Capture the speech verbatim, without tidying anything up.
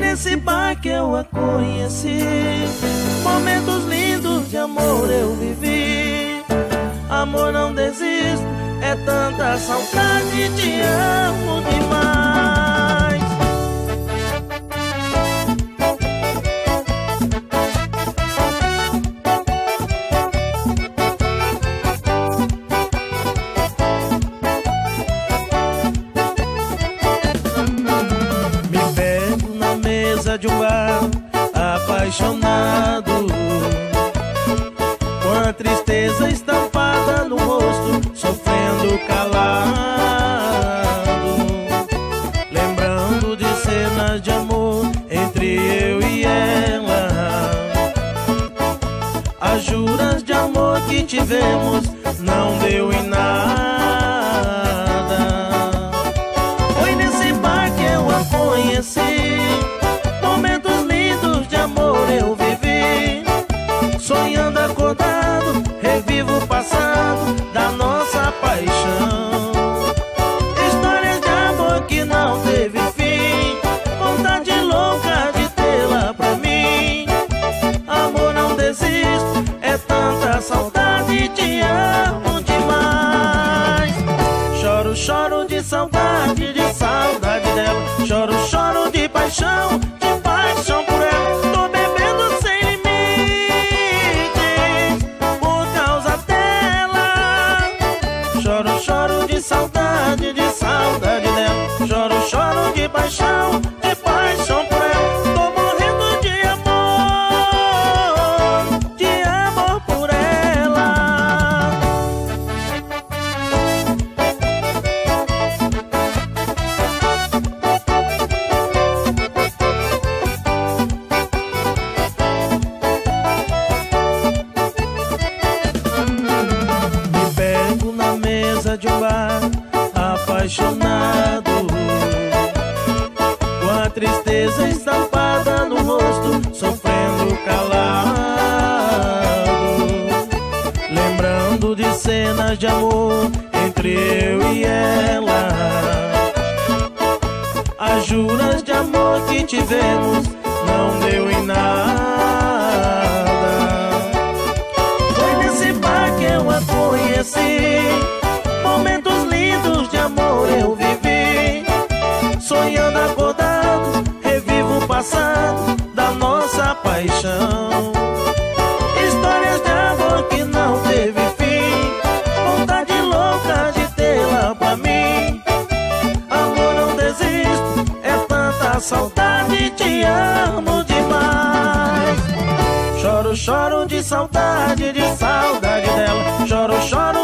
nesse bar que eu a conheci, momentos lindos de amor eu vivi. Amor, não desisto, é tanta saudade, te amo demais. Me pego na mesa de um bar, apaixonado, com a tristeza estampada no rosto, sofrendo calado, lembrando de cenas de amor entre eu e ela, as juras de amor que tivemos não deu em nada. Foi nesse bar que eu a conheci, momentos lindos de amor eu vivi. Sonhando acordado, revivo o passado da nossa paixão. Histórias de amor que não teve fim, vontade louca de tê-la pra mim. Amor, não desisto, é tanta saudade, te amo demais. Choro, choro de saudade, de saudade dela. Choro, choro de paixão, de paixão por ela. Tô bebendo sem limite por causa dela. Choro, choro de saudade, de saudade dela. Choro, choro de paixão, de paixão por ela. Tô morrendo de amor, de amor por ela. Me pego na mesa de um bar, apaixonado, com a tristeza estampada no rosto, sofrendo calado, lembrando de cenas de amor entre eu e ela, as juras de amor que tivemos não deu em nada. Foi nesse bar que eu a conheci, momentos lindos de amor eu vivi. Sonhando acordado, revivo o passado da nossa paixão. Histórias de amor que não teve fim, vontade louca de tê-la pra mim. Amor, não desisto, é tanta saudade, te amo demais. Choro, choro de saudade, de saudade dela. Choro, choro